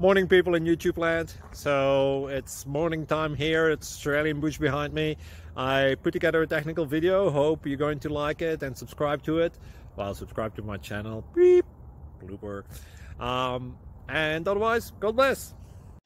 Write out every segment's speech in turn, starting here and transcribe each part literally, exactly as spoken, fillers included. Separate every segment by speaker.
Speaker 1: Morning, people in YouTube land. So it's morning time here. It's Australian bush behind me. I put together a technical video. Hope you're going to like it and subscribe to it. Well, subscribe to my channel. Beep. Blooper. Um, and otherwise, God bless.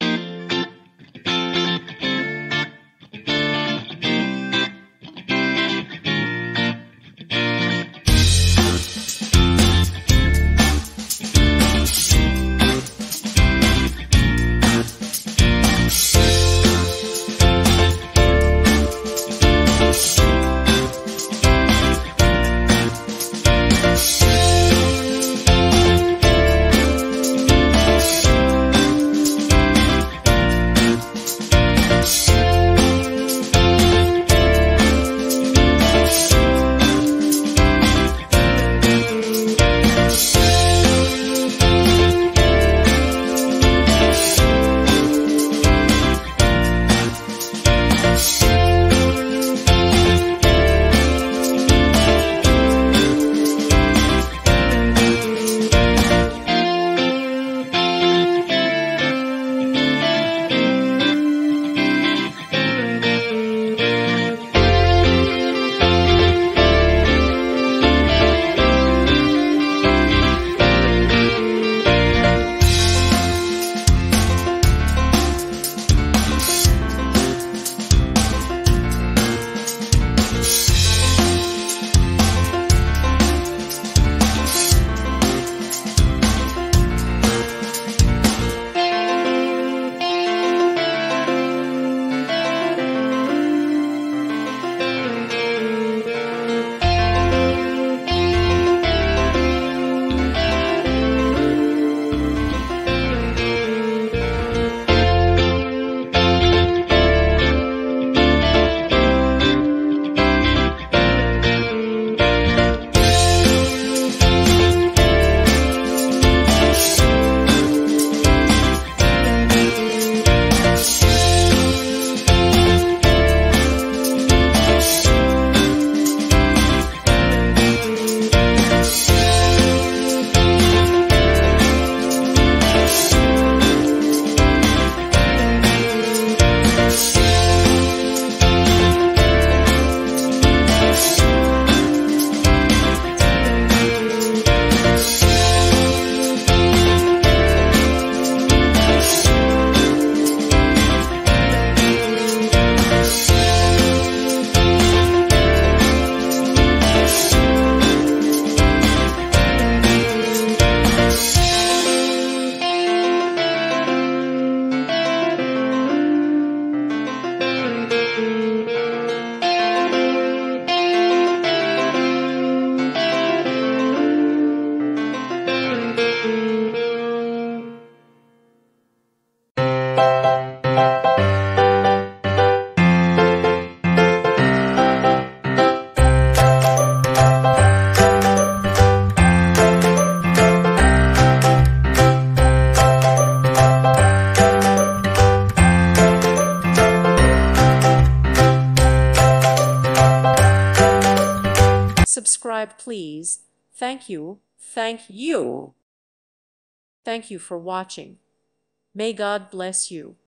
Speaker 2: Subscribe, please. Thank you. Thank you. Thank you for watching. May God bless you.